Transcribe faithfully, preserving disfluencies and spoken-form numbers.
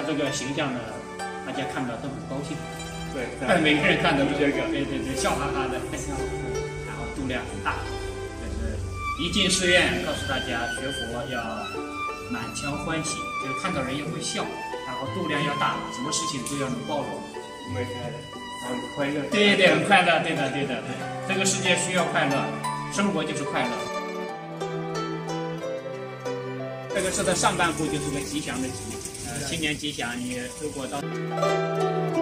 这个形象呢，大家看到都很高兴。 对， 每个人看到都这个， 对对对，笑哈哈的，然后度量很大。就是一进寺院，告诉大家学佛要满腔欢喜，就是看到人也会笑，然后度量要大，什么事情都要能包容。 没开的，很快乐。 对对，很快乐，对的对的对。这个世界需要快乐，生活就是快乐。这个是的上半部就是个吉祥的吉，呃，新年吉祥。你如果到。